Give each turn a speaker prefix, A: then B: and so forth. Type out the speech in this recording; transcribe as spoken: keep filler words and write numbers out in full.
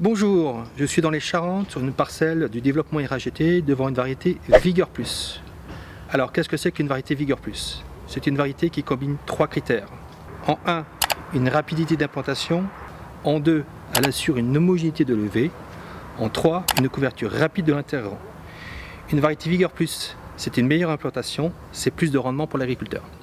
A: Bonjour, je suis dans les Charentes sur une parcelle du développement R A G T devant une variété Vigor Plus. Alors qu'est-ce que c'est qu'une variété Vigor Plus? C'est une variété qui combine trois critères. En un, une rapidité d'implantation. En deux, elle assure une homogénéité de levée. En trois, une couverture rapide de l'interrang. Une variété Vigor Plus, c'est une meilleure implantation, c'est plus de rendement pour l'agriculteur.